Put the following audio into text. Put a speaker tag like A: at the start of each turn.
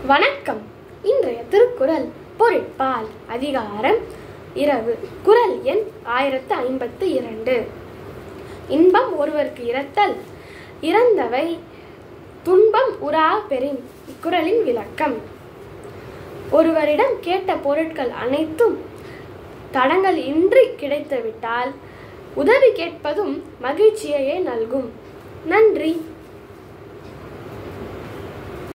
A: வணக்கம். இன்றைய திருக்குறள் பொருட்பால் அதிகாரம் இரவு. குறள் எண் 1052. இன்பம் ஒருவருக்கு இரத்தல் இறந்தவை துன்பம் உறா பெறின். இக்குறளின் விளக்கம்: ஒருவரிடம் கேட்ட பொருட்கள் அனைத்தும் தடங்கள் இன்றி கிடைத்துவிட்டால் உதவி கேட்பதும் மகிழ்ச்சியையே நல்கும். நன்றி.